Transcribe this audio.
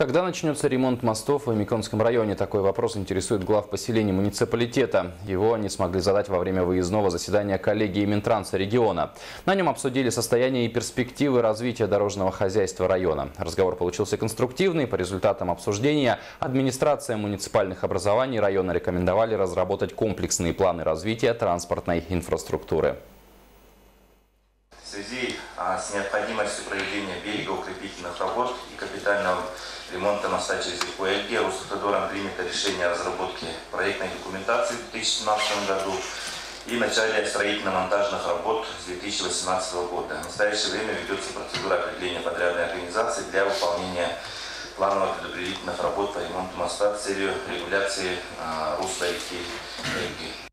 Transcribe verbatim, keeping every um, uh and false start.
Когда начнется ремонт мостов в Миконском районе? Такой вопрос интересует глав поселений муниципалитета. Его не смогли задать во время выездного заседания коллегии Минтранса региона. На нем обсудили состояние и перспективы развития дорожного хозяйства района. Разговор получился конструктивный. По результатам обсуждения администрация муниципальных образований района рекомендовали разработать комплексные планы развития транспортной инфраструктуры. В связи а, с необходимостью проведения берегоукрепительных работ и капитального ремонта моста через реку Эльги Русавтодором принято решение о разработке проектной документации в две тысячи семнадцатом году и начале строительно-монтажных работ с две тысячи восемнадцатого года. В настоящее время ведется процедура определения подрядной организации для выполнения плановых предупредительных работ по ремонту моста с целью регуляции а, русла реки Эльги.